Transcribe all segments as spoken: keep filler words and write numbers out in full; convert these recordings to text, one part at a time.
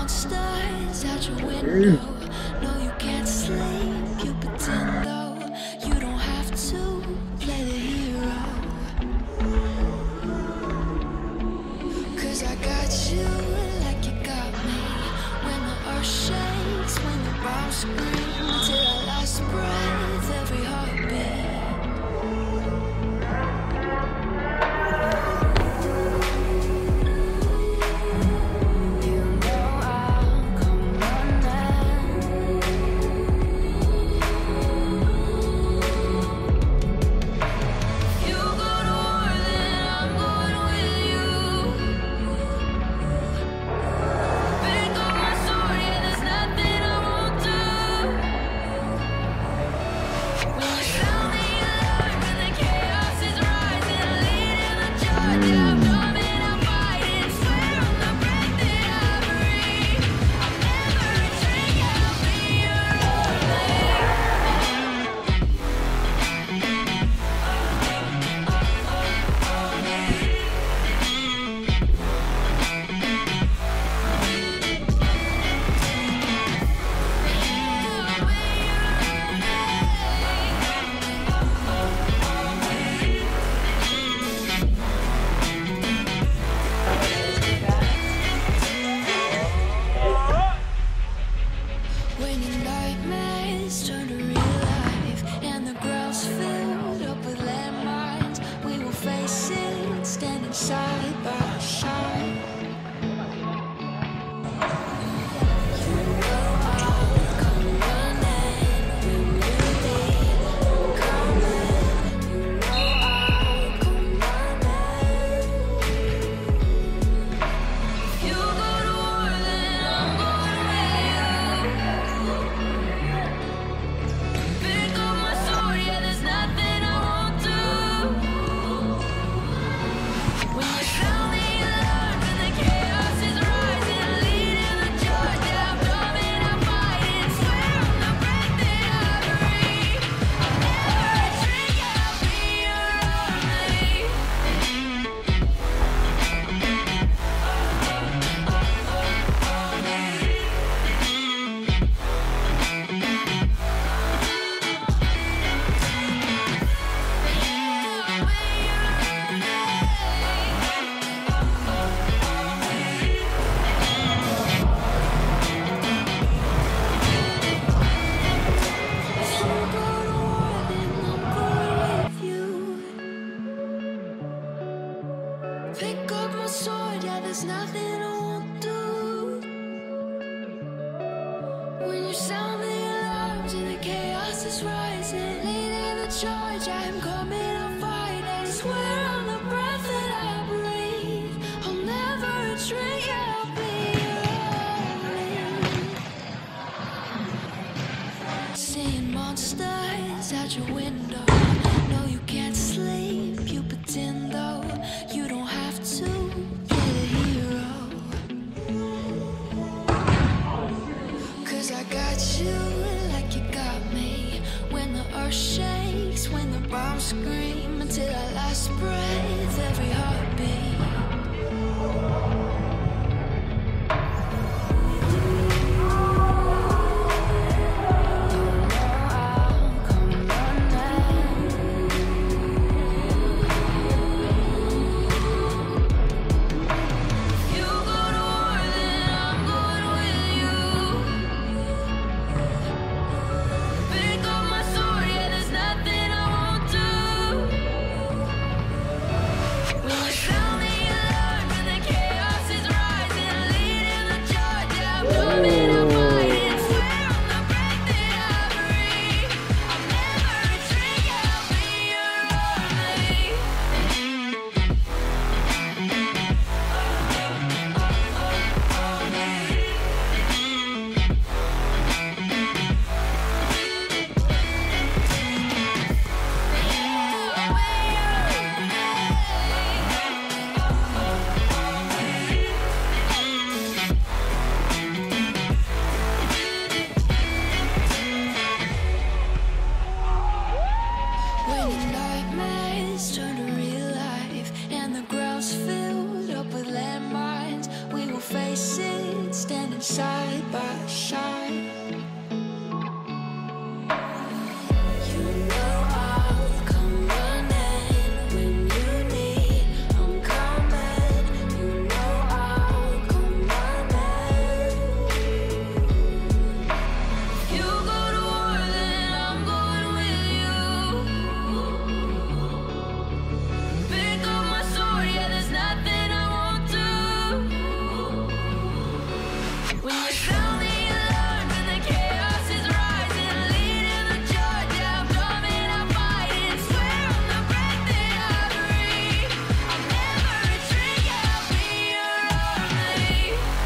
monsters out your window. No, you can't sleep, you pretend though. You don't have to play the hero. Cause I got you like you got me. When the earth shakes, when the bombs scream, till our last breath, every heartbeat. When your nightmares turn to real life and the ground's filled up with landmines, we will face it standing side by side. You know I'll come running when you need coming. You know I'll come running. If you go to war, then I'm going with you. Pick up my sword, yeah, there's nothing I won't do. When you sound the alarm and the chaos is rising, leading the charge, yeah, I'm coming, I'm fighting. Swear on the breath that I breathe, I'll never retreat, yeah, I'll be your army. If you go to war, then I'm going with you. Pick up my sword, yeah, there's nothing I won't do. When you sound the alarms and the chaos is rising, leading the charge, I'm coming, I'm fighting. Swear on the breath that I breathe, I'll never retreat, yeah, I'll be your only. Seeing monsters out your window. No, you can't sleep, you pretend though. You don't have to play the hero. Cause I got you like you got me. When the earth shakes, when the bombs scream, until our last breath, every heartbeat. You go to war, then I'm going with you. Pick up my sword, yeah, there's nothing I won't do. by side. You know I'll come running when you need. I'm coming. You know I'll come running. You go to war, then I'm going with you. Pick up my sword, yeah, there's nothing I won't do. When you sound the alarm and the chaos is rising, leading the charge, yeah, I'm coming, I'm fighting. Swear on the breath that I breathe, I'll never retreat, yeah, I'll be your army.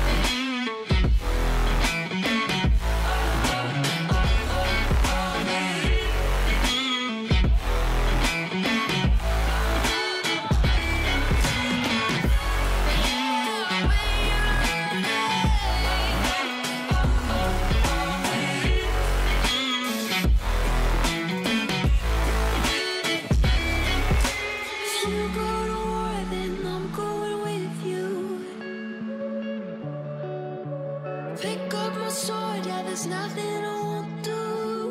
If you go to war, then I'm going with you. Pick up my sword, yeah, there's nothing I won't do.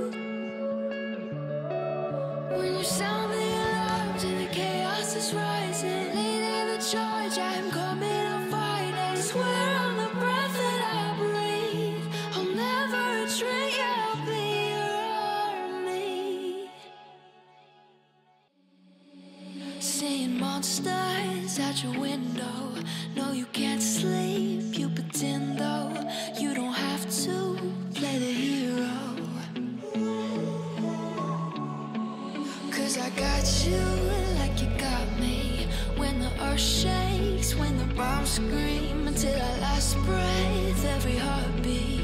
When you sound the alarms and the chaos is rising, leading the charge, I'm coming, I'm fighting. Swear on the breath that I breathe, I'll never retreat, yeah, I'll be your army. Seeing monsters out your window. No, you can't sleep, you pretend though. You don't have to play the hero. Cause I got you like you got me. When the earth shakes, when the bombs scream, until our last breath, every heartbeat.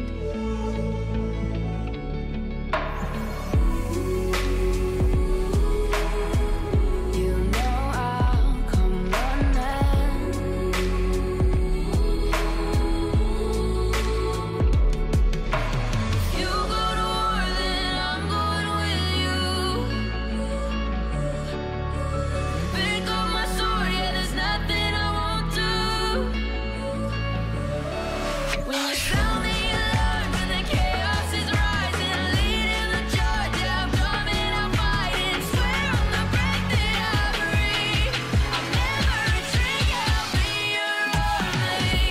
You know I'll come running. You go to war, then I'm going with you. Pick up my sword, yeah, there's nothing I won't do. When you sound the alarm and the chaos is rising, leading the charge, yeah, I'm coming, I'm fighting. Swear on the breath that I breathe, I'll never retreat, yeah, I'll be your army.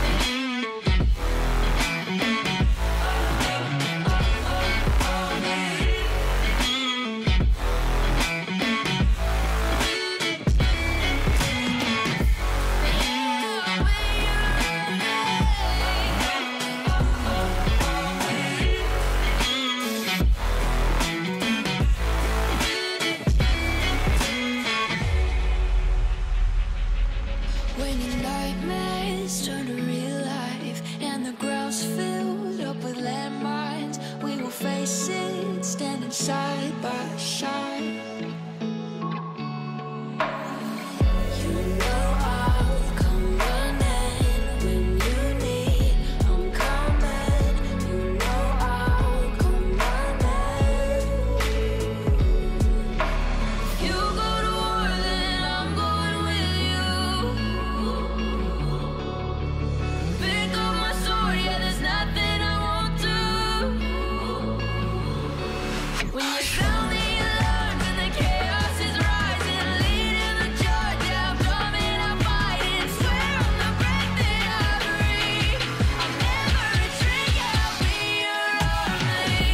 When your nightmares turn to real life and the ground's filled up with landmines, we will face it standing side by side. You know I'll come running when you need. I'm coming. You know I'll come running. You go to war, then I'm going with you. Pick up my sword, yeah, there's nothing I won't do. When you sound the alarm and the chaos is rising, leading the charge, yeah, I'm coming, I'm fighting. Swear on the breath that I breathe, I'll never retreat, yeah, I'll be your army.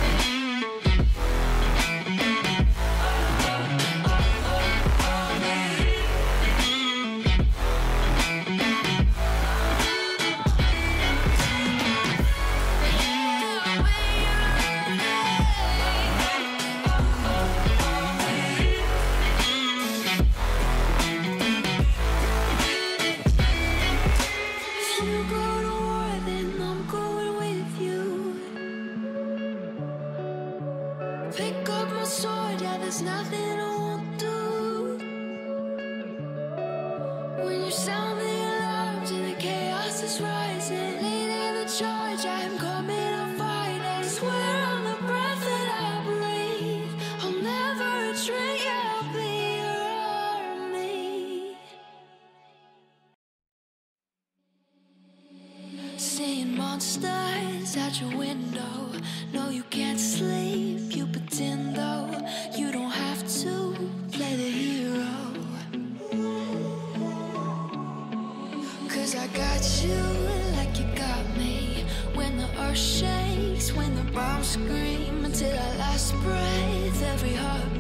If you go to war, then I'm going with you. Pick up my sword, yeah, there's nothing I won't do. When you sound the alarms and the chaos is rising, leading the charge, I'm coming, I'm fighting. Swear on the breath that I breathe, I'll never retreat, yeah, I'll be your army. Seeing monsters monsters out your window. No, you can't sleep, you pretend though. You don't have to play the hero. Cause I got you like you got me. When the earth shakes, when the bombs scream, until our last breath, every heart